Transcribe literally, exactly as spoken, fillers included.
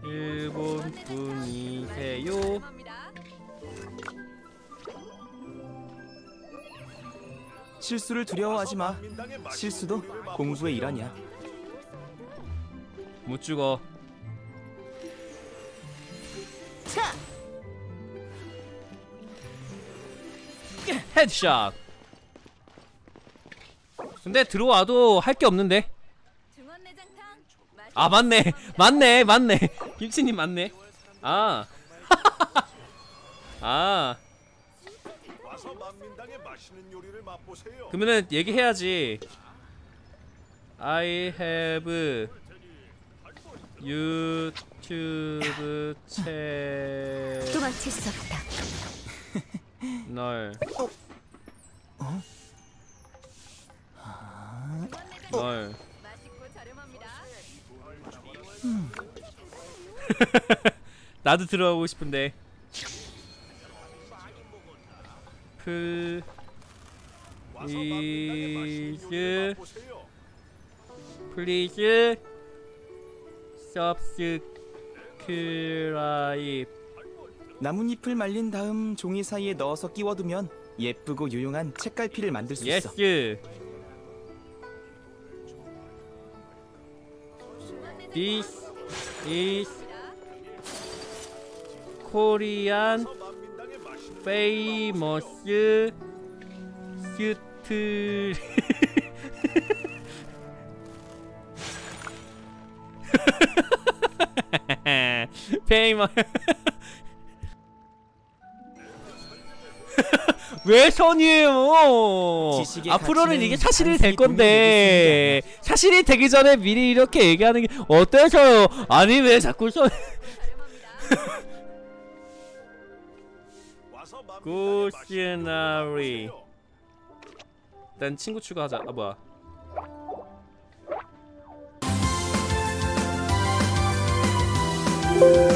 일본 분이세요? 실수를 두려워하지 마. 실수도 공부의 일환이야. 못 죽어. 차! 헤드샷. 근데 들어와도 할 게 없는데. 아 맞네 맞네 맞네 김치님 맞네. 아 아 그러면은 얘기해야지. I have 유튜브 채널. 도망칠 수 없다. 어? 널. 음. 나도 들어가고 싶은데. 플리즈 플리즈 서브스크라이브. 나뭇잎을 말린 다음 종이 사이에 넣어서 끼워두면 예쁘고 유용한 책갈피를 만들 수 있어. 예스. This is Korean famous street famous. 왜 선이에요? 앞으로는 이게 사실이 될 건데 사실이 되기 전에 미리 이렇게 얘기하는 게 어때서요? 아니 왜 자꾸 선? 구시나리. 일단 친구 추가하자. 아 뭐야? you